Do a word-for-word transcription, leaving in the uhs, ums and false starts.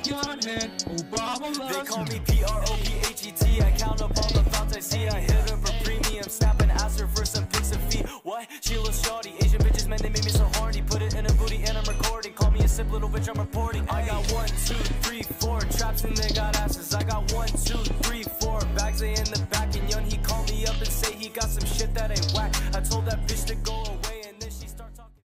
They call me P R O P H E T. I count up all the thoughts I see. I hit her for premium, snap and ask her for some pics of feet. What? She looks shawty. Asian bitches, man, they made me so horny. Put it in a booty and I'm recording. Call me a simp little bitch, I'm reporting. I got one, two, three, four traps and they got asses. I got one, two, three, four bags they in the back. And young, he called me up and say he got some shit that ain't whack. I told that bitch to go.